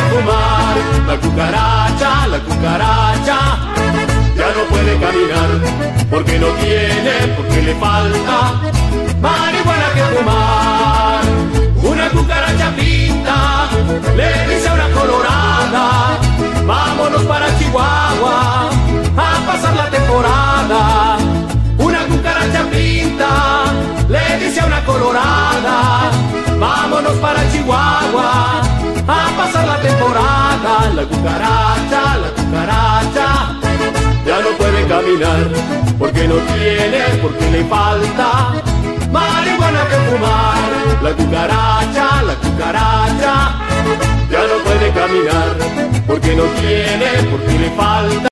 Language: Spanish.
fumar. La cucaracha, ya no puede caminar, porque no tiene, porque le falta marihuana que fumar. Una cucaracha pinta le dice a una colorada, vámonos para Chihuahua a pasar la temporada. Una cucaracha pinta le dice a una colorada, vámonos para Chihuahua a pasar la temporada. La cucaracha, ya no puede caminar, porque no tiene, porque le falta marihuana que fumar. La cucaracha, ya no puede caminar, porque no tiene, porque le falta